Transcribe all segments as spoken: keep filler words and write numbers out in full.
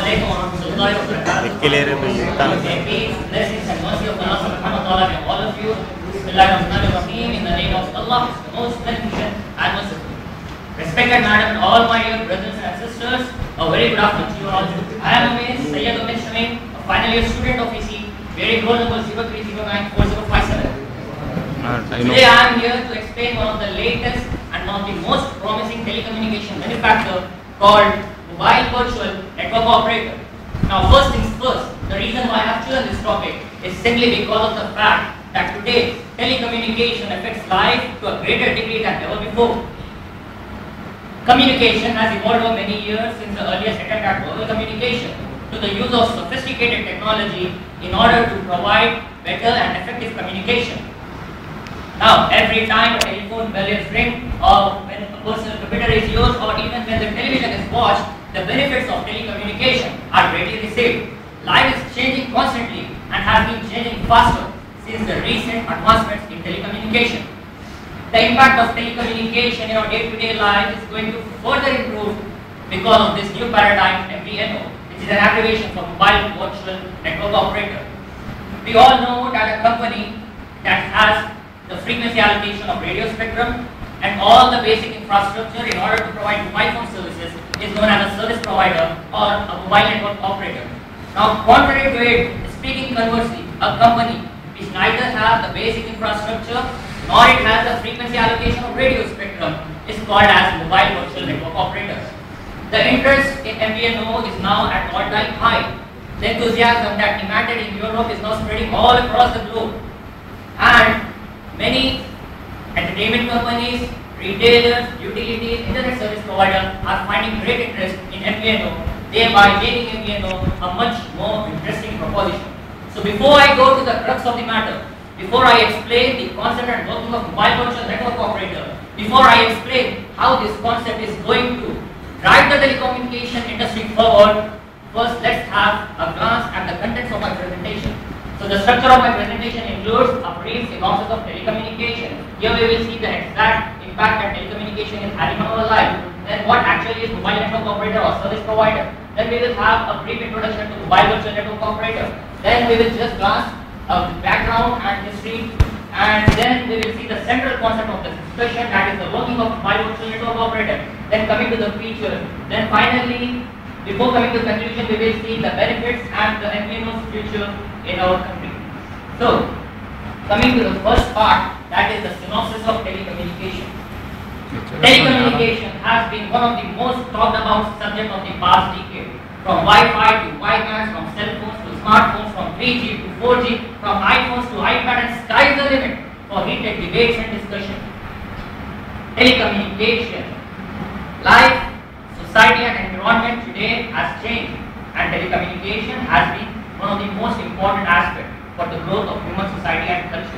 alaikum wa rahmatullahi wa barakatuh. May peace, blessings and mercy of Allah subhanahu wa ta'ala be all of you. Bismillahirrahmanirrahim. In the name of Allah, the most beneficent and merciful. Respected madam and all my dear brothers and sisters, a very good afternoon to you all. I am Omais, Syed Omais Shameem, a final year student of E C E, bearing roll number zero three zero nine four zero five seven. Today I am here to explain one of the latest and one of the most promising telecommunication manufacturer called Mobile Virtual Network Operator. Now first things first, the reason why I have chosen this topic is simply because of the fact that today telecommunication affects life to a greater degree than ever before. Communication has evolved over many years since the earliest attempt at verbal communication to the use of sophisticated technology in order to provide better and effective communication. Now, every time a telephone bell is ring, or when a personal computer is used, or even when the television is watched, the benefits of telecommunication are greatly received. Life is changing constantly and has been changing faster since the recent advancements in telecommunication. The impact of telecommunication in our day-to-day life is going to further improve because of this new paradigm M V N O, which is an abbreviation for Mobile Virtual Network Operator. We all know that a company that has the frequency allocation of radio spectrum and all the basic infrastructure in order to provide mobile phone services is known as a service provider or a mobile network operator. Now, contrary to it, speaking conversely, a company which neither has the basic infrastructure nor it has the frequency allocation of radio spectrum is called as mobile virtual network operator. The interest in M V N O is now at all-time high. The enthusiasm that demanded in Europe is now spreading all across the globe, and many entertainment companies, retailers, utilities, internet service providers are finding great interest in M V N O, thereby making M V N O a much more interesting proposition. So before I go to the crux of the matter, before I explain the concept and working of mobile virtual network operator, before I explain how this concept is going to drive the telecommunication industry forward, first let's have a glance at the contents of my presentation. So the structure of my presentation includes a brief synopsis of telecommunication. Here we will see the exact impact that telecommunication is having on our life. Then what actually is mobile network operator or service provider. Then we will have a brief introduction to mobile virtual network operator. Then we will just glance of the background and history, and then we will see the central concept of the discussion, that is the working of mobile virtual network operator. Then coming to the features. Then finally, before coming to conclusion, we will see the benefits and the M V N O's future in our country. So, coming to the first part, that is the synopsis of telecommunication. Telecommunication has been one of the most talked about subjects of the past decade. From Wi-Fi to Wi-Fi, from cell phones to smartphones, from three G to four G, from iPhones to iPad, and sky is the limit for heated debates and discussion. Telecommunication. Life, society and environment today has changed, and telecommunication has been one of the most important aspects for the growth of human society and culture.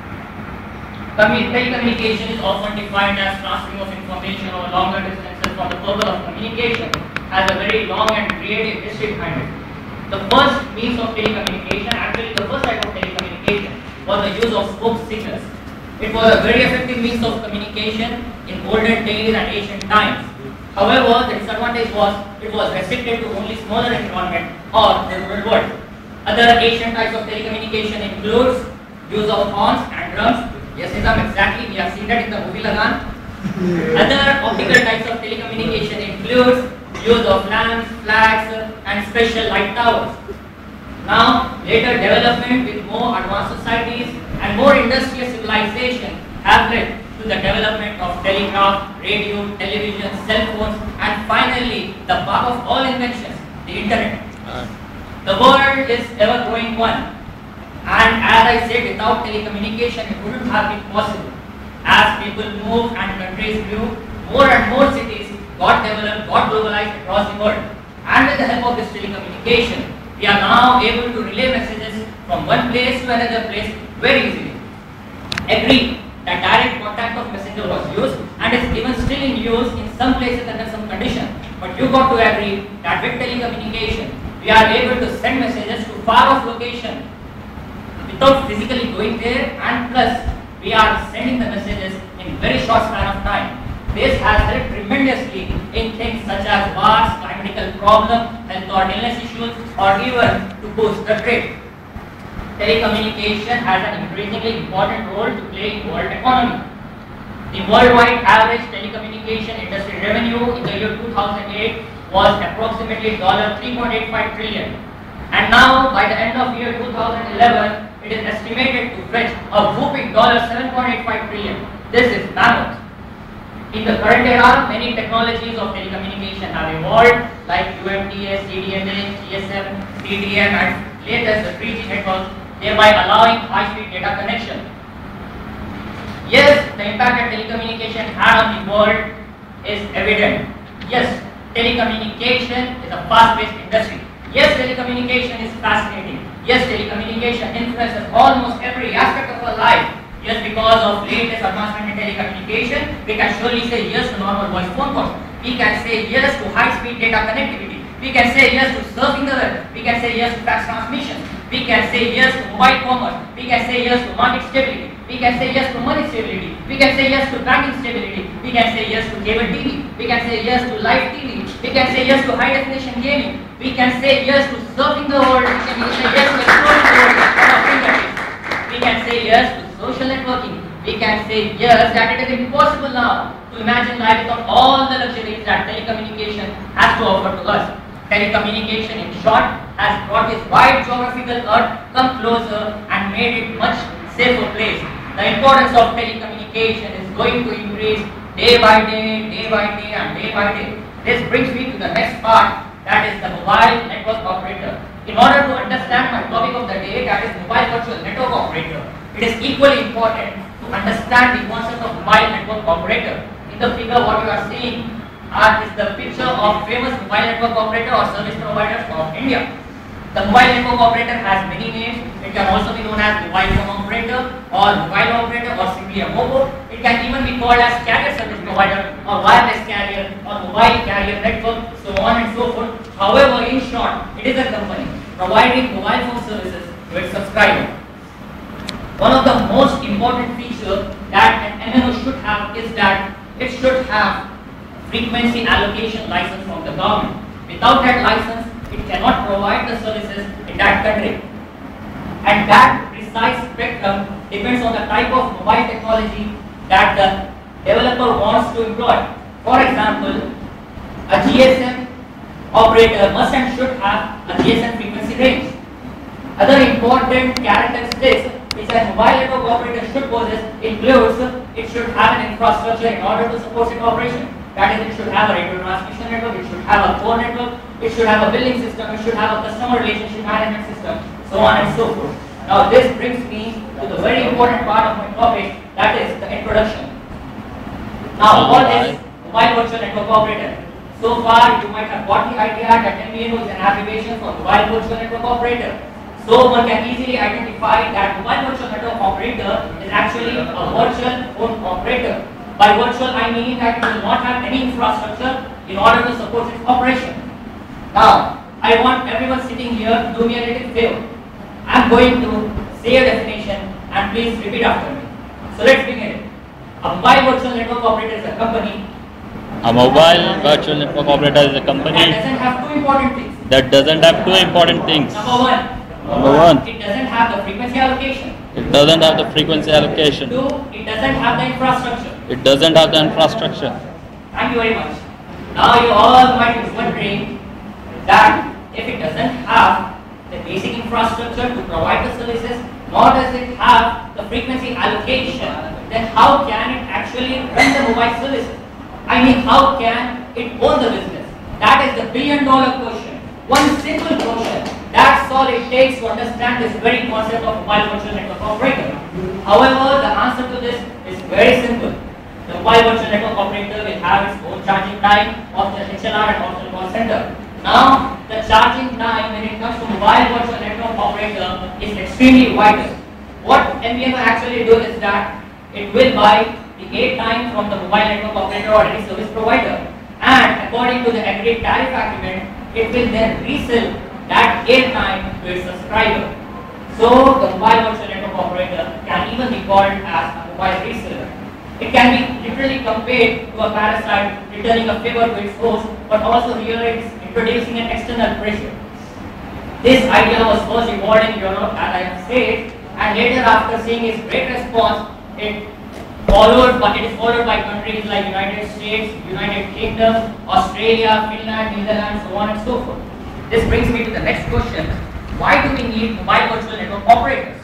Telecommunication is often defined as transferring of information over longer distances for the purpose of communication, has a very long and creative history behind it. The first means of telecommunication, actually the first type of telecommunication, was the use of spoke signals. It was a very effective means of communication in olden days and ancient times. However, the disadvantage was it was restricted to only smaller environment or the rural world. Other ancient types of telecommunication includes use of horns and drums. Yes, Nizam, exactly. We have seen that in the movie Lagan. Other optical types of telecommunication includes use of lamps, flags, and special light towers. Now, later development with more advanced societies and more industrial civilization have led to the development of telegraph, radio, television, cell phones, and finally the bulk of all inventions, the internet. The world is ever growing one, and as I said, without telecommunication it wouldn't have been possible. As people moved and countries grew, more and more cities got developed, got globalized across the world. And with the help of this telecommunication, we are now able to relay messages from one place to another place very easily. Agree that direct contact of messenger was used and is even still in use in some places under some conditions. But you got to agree that with telecommunication, we are able to send messages to far off location without physically going there, and plus we are sending the messages in very short span of time. This has helped tremendously in things such as wars, climate medical problem, health or illness issues, or even to boost the trade. Telecommunication has an increasingly important role to play in world economy. The worldwide average telecommunication industry revenue in the year two thousand eight was approximately three point eight five trillion dollars. And now, by the end of year two thousand eleven, it is estimated to fetch a whopping seven point eight five trillion dollars. This is mammoth. In the current era, many technologies of telecommunication have evolved, like U M T S, C D M A, G S M, C D M, and latest the three G networks, thereby allowing high-speed data connection. Yes, the impact that telecommunication had on the world is evident. Yes, telecommunication is a fast-paced industry. Yes, telecommunication is fascinating. Yes, telecommunication influences almost every aspect of our life. Just because of latest advancement in telecommunication, we can surely say yes to normal voice phone calls. We can say yes to high-speed data connectivity. We can say yes to surfing the web. We can say yes to fax transmission. We can say yes to mobile commerce. We can say yes to market stability. We can say yes to money stability. We can say yes to banking stability. We can say yes to cable T V. We can say yes to live T V. We can say yes to high definition gaming. We can say yes to surfing the world. We can say yes to exploring the world at our fingertips. We can say yes to social networking. We can say yes that it is impossible now to imagine life without all the luxuries that telecommunication has to offer to us. Telecommunication, in short, has brought this wide geographical earth come closer and made it much safer place. The importance of telecommunication is going to increase day by day, day by day, and day by day. This brings me to the next part, that is the mobile network operator. In order to understand my topic of the day, that is mobile virtual network operator, it is equally important to understand the concept of mobile network operator. In the figure, what you are seeing uh, is the picture of famous mobile network operator or service providers of India. The mobile network operator has many names. It can also be known as mobile phone operator or mobile operator or simply a mobile. It can even be called as carrier service provider or wireless carrier or mobile carrier network, so on and so forth. However, in short, it is a company providing mobile phone services to its subscribers. One of the most important features that an M V N O should have is that it should have frequency allocation license from the government. Without that license, it cannot provide the services in that country. And that precise spectrum depends on the type of mobile technology that the developer wants to employ. For example, a G S M operator must and should have a G S M frequency range. Other important characteristics which a mobile network operator should possess includes it should have an infrastructure in order to support its operation. That is, it should have a radio transmission network, it should have a core network, it should have a billing system, it should have a customer relationship management system, so on and so forth. Now this brings me to the very important part of my topic, that is the introduction. Now what is mobile virtual network operator? So far you might have got the idea that M V N O is an abbreviation for mobile virtual network operator. So one can easily identify that mobile virtual network operator is actually a virtual phone operator. By virtual, I mean that it will not have any infrastructure in order to support its operation. Now, I want everyone sitting here to do me a little favor. I am going to say a definition and please repeat after me. So let's begin. A mobile virtual network operator is a company. A mobile virtual network operator is a company that doesn't have two important things. That doesn't have two important things. Number one. Number one. It doesn't have the frequency allocation. It doesn't have the frequency allocation. Two. It doesn't have the infrastructure. It doesn't have the infrastructure. Thank you very much. Now you all might be wondering that if it doesn't have the basic infrastructure to provide the services, nor does it have the frequency allocation, then how can it actually run the mobile services? I mean, how can it own the business? That is the billion dollar question. One simple question. That's all it takes to understand this very concept of mobile virtual network operator. However, the answer to this is very simple. The mobile virtual network operator will have its own charging time of the H L R and optional call center. Now, the charging time when it comes to mobile virtual network operator is extremely vital. What M V N O actually does is that it will buy the air time from the mobile network operator or any service provider, and according to the agreed tariff agreement, it will then resell that air time to its subscriber. So, the mobile virtual network operator can even be called as a mobile reseller. It can be literally compared to a parasite returning a favor to its host, but also here its introducing an external pressure. This idea was first evolved in Europe, as I have said, and later after seeing its great response, it followed, but it is followed by countries like United States, United Kingdom, Australia, Finland, Netherlands, so on and so forth. This brings me to the next question. Why do we need mobile virtual network operators?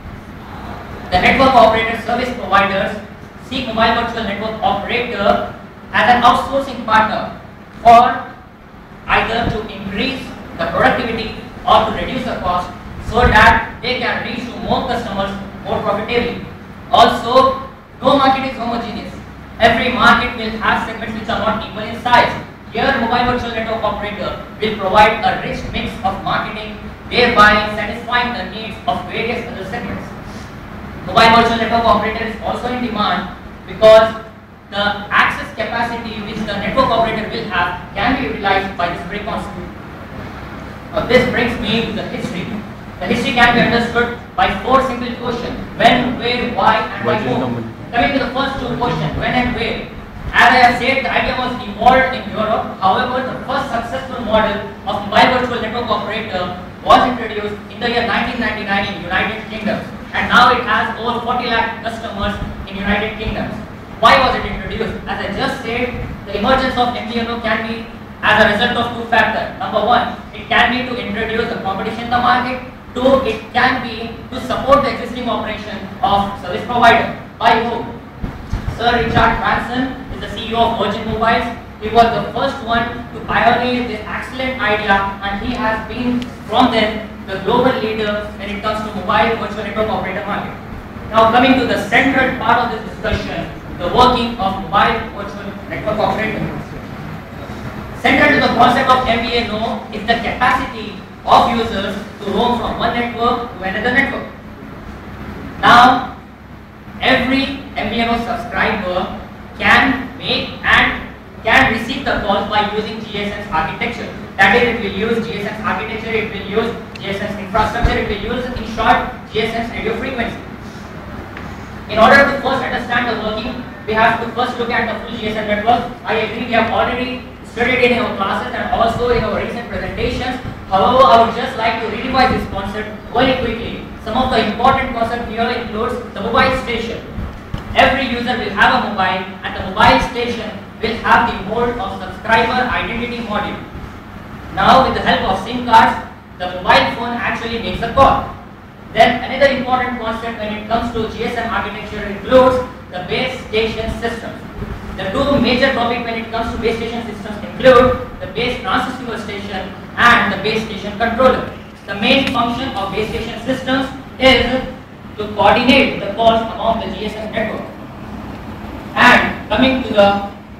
The network operator service providers seek mobile virtual network operator as an outsourcing partner for either to increase the productivity or to reduce the cost so that they can reach to more customers more profitably. Also, no market is homogeneous. Every market will have segments which are not equal in size. Here, mobile virtual network operator will provide a rich mix of marketing, thereby satisfying the needs of various other segments. Mobile virtual network operator is also in demand because the access capacity which the network operator will have can be utilized by this very concept. Now, this brings me to the history. The history can be understood by four simple questions: when, where, why, and by whom. Coming to the first two questions, when and where. As I have said, the idea was evolved in Europe. However, the first successful model of mobile virtual network operator was introduced in the year nineteen ninety-nine in United Kingdom, and now it has over forty lakh customers in United Kingdom. Why was it introduced? As I just said, the emergence of M V N O can be as a result of two factors. Number one, it can be to introduce the competition in the market. Two, it can be to support the existing operation of service provider. By whom? Sir Richard Branson is the C E O of Virgin Mobiles. He was the first one to pioneer this excellent idea, and he has been from then the global leader when it comes to mobile virtual network operator market. Now coming to the central part of this discussion, the working of mobile virtual network operator. Central to the concept of M V N O is the capacity of users to roam from one network to another network. Now, every M V N O subscriber can make and can receive the calls by using G S M architecture. That is, it will use G S M architecture, it will use G S M infrastructure, it will use, in short, G S M radio frequency. In order to first understand the working, we have to first look at the full G S M network. I agree, we have already studied it in our classes and also in our recent presentations. However, I would just like to revise this concept very quickly. Some of the important concepts here includes the mobile station. Every user will have a mobile, and the mobile station will have the mode of subscriber identity module. Now, with the help of SIM cards, the mobile phone actually makes a call. Then another important concept when it comes to G S M architecture includes the base station systems. The two major topics when it comes to base station systems include the base transceiver station and the base station controller. The main function of base station systems is to coordinate the calls among the G S M network. And coming to the,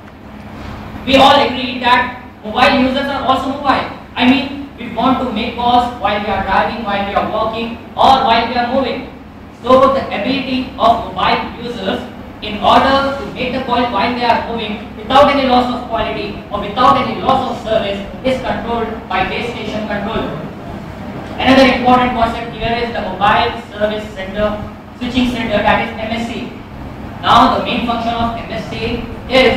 we all agree that mobile users are also mobile. I mean, we want to make calls while we are driving, while we are walking, or while we are moving. So the ability of mobile users in order to make the call while they are moving without any loss of quality or without any loss of service is controlled by base station controller. Another important concept here is the mobile service center switching center, that is M S C. Now the main function of M S C is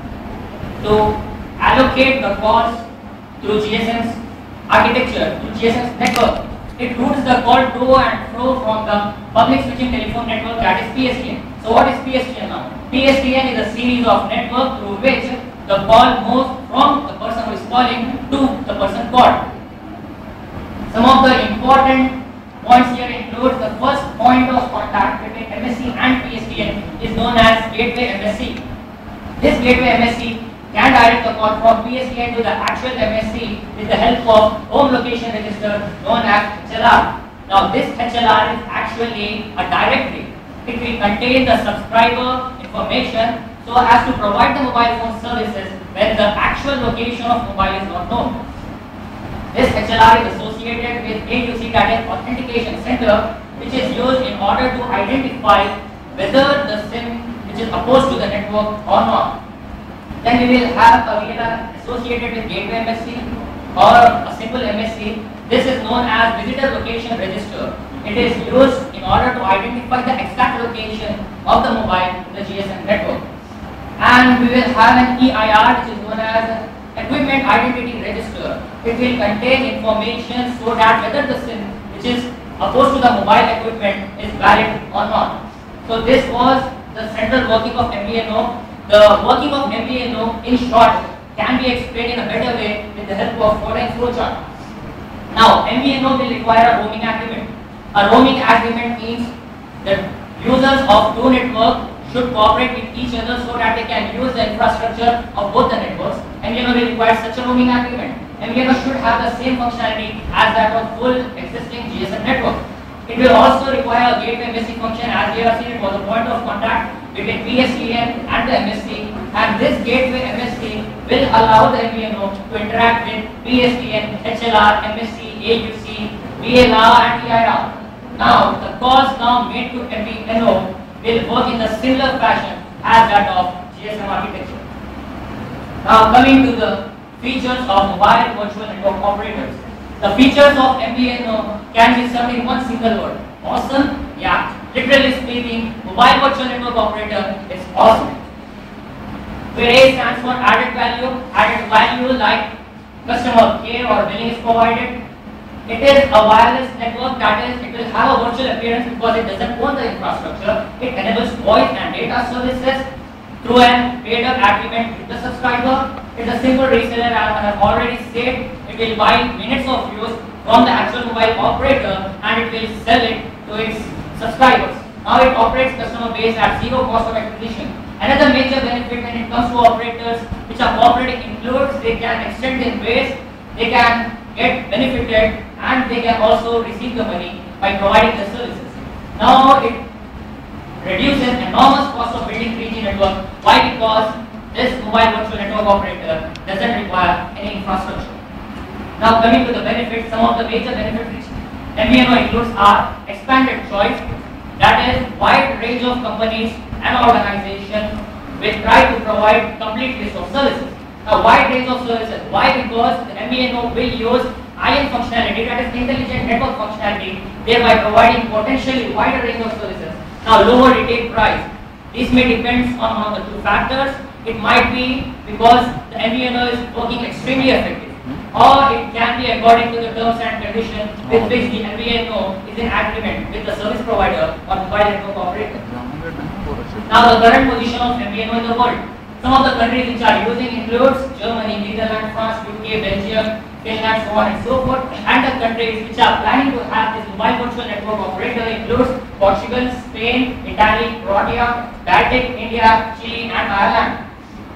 to allocate the calls through G S M's architecture, to G S M's network. It routes the call to and fro from the public switching telephone network, that is P S T N. So what is P S T N now? P S T N is a series of networks through which the call moves from the person who is calling to the person called. Some of the important points here include the first point of contact between M S C and P S T N is known as gateway M S C. This gateway M S C can direct the call from P S T N to the actual M S C with the help of home location register known as H L R. Now this H L R is actually a directory. It will contain the subscriber information so as to provide the mobile phone services when the actual location of mobile is not known. This H L R is associated with A U C, that is Authentication Center, which is used in order to identify whether the SIM which is opposed to the network or not. Then we will have a V L R associated with Gateway M S C or a simple M S C. This is known as Visitor Location Register. It is used in order to identify the exact location of the mobile in the G S M network. And we will have an E I R, which is known as equipment identity register. It will contain information so that whether the SIM which is opposed to the mobile equipment is valid or not. So this was the central working of M V N O. The working of M V N O in short can be explained in a better way with the help of following flowchart. Now M V N O will require a roaming agreement. A roaming agreement means that users of two networks should cooperate with each other so that they can use the infrastructure of both the networks. M V N O will require such a roaming agreement. M V N O should have the same functionality as that of full existing G S M network. It will also require a gateway M S C function, as we have seen it was a point of contact between P S T N and the M S C, and this gateway M S C will allow the M V N O to interact with P S T N, H L R, M S C, A U C, V L R and T I R. Now the calls now made to M V N O will work in a similar fashion as that of G S M architecture. Now coming to the features of mobile virtual network operators. The features of M V N O can be summed in one single word. Awesome? Yeah. Literally speaking, mobile virtual network operator is awesome. Where A stands for added value. Added value like customer care or billing is provided. It is a wireless network, that is, it will have a virtual appearance because it doesn't own the infrastructure. It enables voice and data services through an paid-up agreement with the subscriber. It's a simple reseller, as I have already said. It will buy minutes of use from the actual mobile operator and it will sell it to its subscribers. Now it operates customer base at zero cost of acquisition. Another major benefit when it comes to operators which are cooperating includes they can extend their base, they can get benefited, and they can also receive the money by providing the services. Now it reduces enormous cost of building three G network. Why? Because this mobile virtual network operator doesn't require any infrastructure. Now coming to the benefits, some of the major benefits which M V N O includes are expanded choice, that is wide range of companies and organizations will try to provide complete list of services. A wide range of services. Why? Because the M V N O will use I N functionality, that is intelligent network functionality, thereby providing potentially wider range of services. Now lower retail price. This may depend on one of the two factors. It might be because the M V N O is working extremely effective, or it can be according to the terms and conditions with which the M V N O is in agreement with the service provider or mobile network operator. Now the current position of M V N O in the world. Some of the countries which are using includes Germany, Netherlands, France, U K, Belgium, Finland, so on and so forth. And the countries which are planning to have this mobile virtual network operator includes Portugal, Spain, Italy, Croatia, Baltic, India, Chile and Ireland.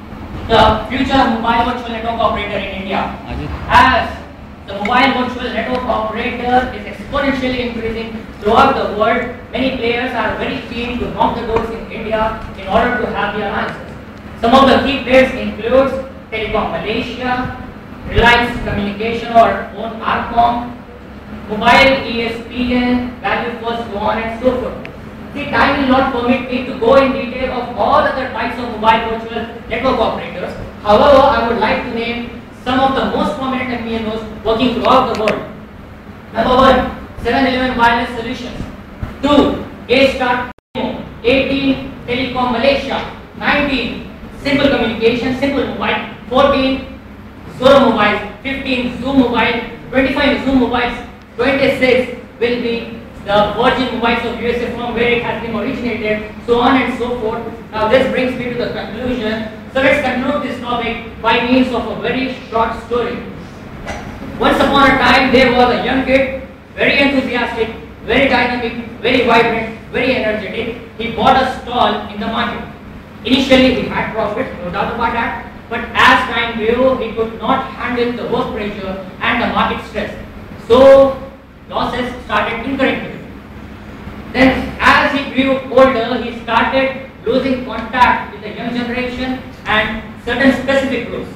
The future of mobile virtual network operator in India. As the mobile virtual network operator is exponentially increasing throughout the world, many players are very keen to knock the doors in India in order to have the alliances. Some of the key players include Telecom Malaysia, Reliance Communication or own Arcom, Mobile E S P N, Value First, so on and so forth. The time will not permit me to go in detail of all other types of mobile virtual network operators. However, I would like to name some of the most prominent M V N Os working throughout the world. Number one, seven eleven Wireless Solutions. Two, A-Star, eighteen, Telecom Malaysia. nineteen, Simple Communication, Simple Mobile. fourteen, Zoro Mobile. fifteen, Zoom Mobile. twenty-five, Zoom Mobiles. twenty-six will be the Virgin Mobiles of U S A from where it has been originated, so on and so forth. Now this brings me to the conclusion. So let's conclude this topic by means of a very short story. Once upon a time there was a young kid, very enthusiastic, very dynamic, very vibrant, very energetic. He bought a stall in the market. Initially he had profit, no doubt about that, but as time grew he could not handle the work pressure and the market stress. So losses started incurring him. Then as he grew older, he started losing contact with the young generation and certain specific groups.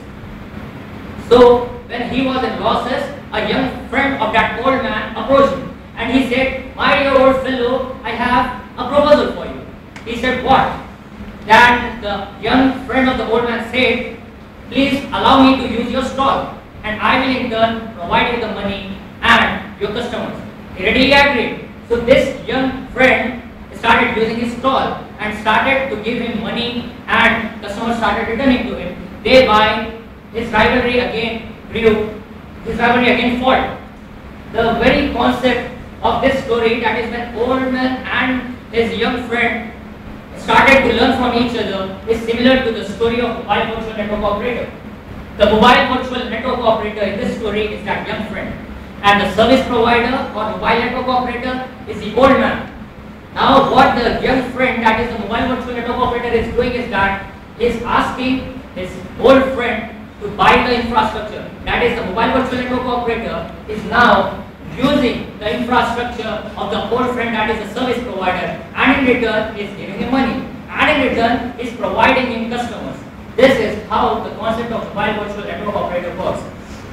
So when he was in losses, a young friend of that old man approached him and he said, "My dear old fellow, I have a proposal for you." He said, "What?" Then the young friend of the old man said, "Please allow me to use your stall and I will in turn provide you the money and your customers." He readily agreed. So this young friend started using his stall and started to give him money and customers started returning to him, thereby his rivalry again grew, his rivalry again fought. The very concept of this story, that is when old man and his young friend started to learn from each other, is similar to the story of mobile virtual network operator. The mobile virtual network operator in this story is that young friend, and the service provider or mobile network operator is the old man. Now what the young friend, that is the mobile virtual network operator, is doing is that he is asking his old friend to buy the infrastructure. That is, the mobile virtual network operator is now using the infrastructure of the old friend, that is the service provider, and in return is giving him money, and in return is providing him customers. This is how the concept of mobile virtual network operator works.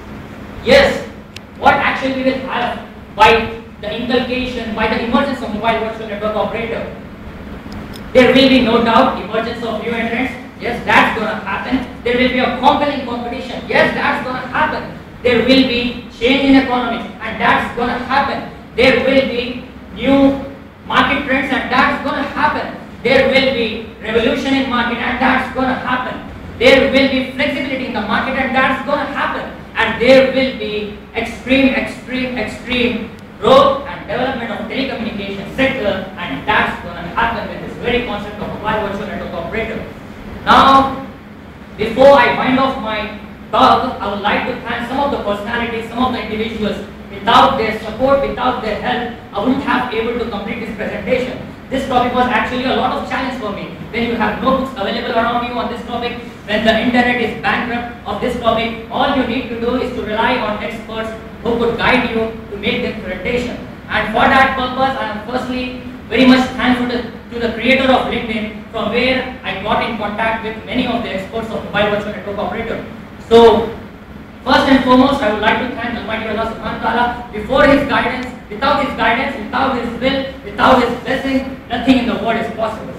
Yes, what actually we will have by the inculcation, by the emergence of mobile virtual network operator, there will be no doubt emergence of new entrants. Yes, that's going to happen. There will be a compelling competition. Yes, that's going to happen. There will be change in economics, and that's going to happen. There will be new market trends, and that's going to happen. There will be revolution in market, and that's going to happen. There will be flexibility in the market, and that's going to happen. And there will be extreme, extreme, extreme growth and development of telecommunication sector, and that's going to happen with this very concept of mobile virtual network operator. Now, before I wind off my talk, I would like to thank some of the personalities, some of the individuals. Without their support, without their help, I wouldn't have been able to complete this presentation. This topic was actually a lot of challenge for me. When you have no books available around you on this topic, when the internet is bankrupt of this topic, all you need to do is to rely on experts who could guide you to make this presentation. And for that purpose, I am firstly very much thankful to, to the creator of LinkedIn, from where I got in contact with many of the experts of mobile virtual network operator. So, first and foremost, I would like to thank Almighty Allah Subhanahu wa Ta'ala. Before His guidance, without His guidance, without His will, without His blessing, nothing in the world is possible.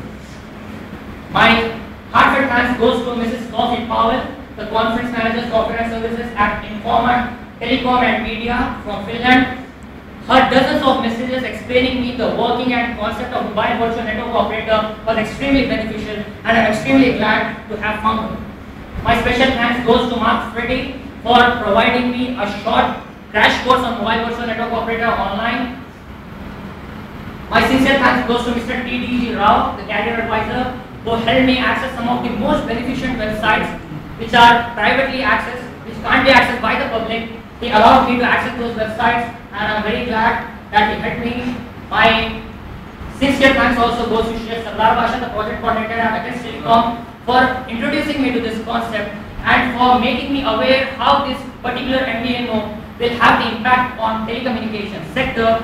My heartfelt thanks goes to Missus SOPHIE Powell, the Conference Manager Software and Services at Informa, Telecom and Media from Finland. Her dozens of messages explaining me the working and concept of mobile virtual network operator was extremely beneficial, and I am extremely glad to have found her. My special thanks goes to Mark FREDDY for providing me a short crash course on mobile virtual network operator online. My sincere thanks goes to Mister T D G Rao, the career advisor, who helped me access some of the most beneficent websites which are privately accessed, which can't be accessed by the public. He allowed me to access those websites, and I am very glad that he helped me. My sincere thanks also goes to Sheikh Sardar Basha, the project coordinator at Telecom, for introducing me to this concept and for making me aware how this particular M V N O will have the impact on telecommunications sector.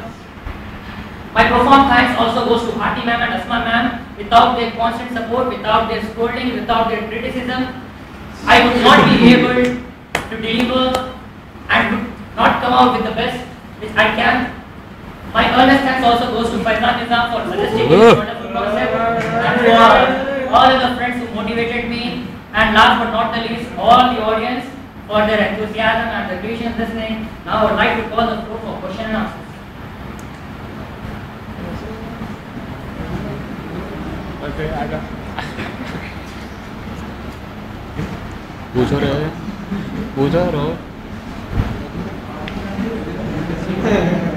My profound thanks also goes to Bharti ma'am and Asma ma'am. Without their constant support, without their scolding, without their criticism, I would not be able to deliver and would not come out with the best which I can. My earnest thanks also goes to Faizan Nizam for suggesting this wonderful concept, and for all of the friends who motivated me, and last but not the least, all the audience for their enthusiasm and their patience listening. Now I would like to call the floor for question and answers. Okay, I got. पूछो रे पूछो रो